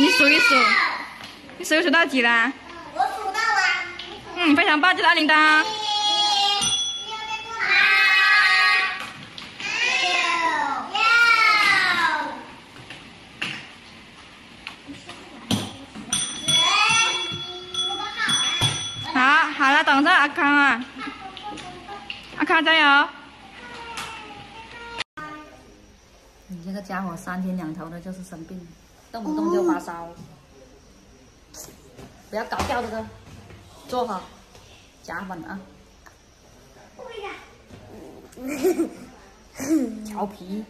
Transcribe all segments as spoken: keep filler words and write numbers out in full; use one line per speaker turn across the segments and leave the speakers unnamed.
你数一数，你数数到几啦？
我数到了。
嗯，非常棒，记得按铃铛。 好，好了，等着阿康啊，阿康加油！
你这个家伙三天两头的就是生病，动不动就发烧。不要搞掉这个，坐好，夹稳啊。调皮。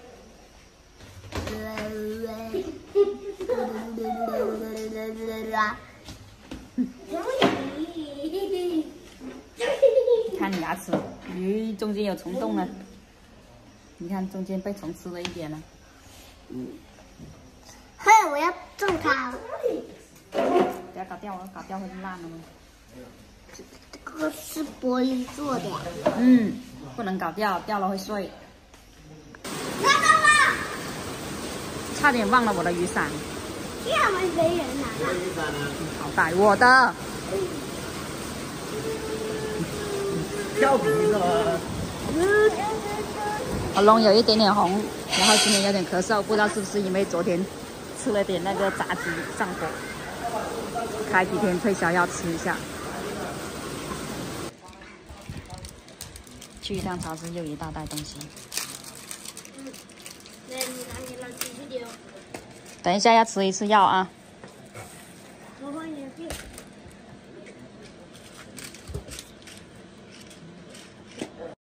看你牙齿，咦，中间有虫洞了。你看中间被虫吃了一点了。
嗯。嘿，我要揍它！
不要搞掉了，搞掉会烂了吗？
这个是玻璃做的。
嗯，不能搞掉，掉了会碎。
拿到了！
差点忘了我的雨伞。
这样没没人拿了。
好歹我的。
调皮是吧？
喉咙有一点点红，然后今天有点咳嗽，不知道是不是因为昨天吃了点那个炸鸡上火，开几天退烧药吃一下。去一趟超市又一大袋东西。
嗯，那你拿你了，继续丢。
等一下要吃一次药啊。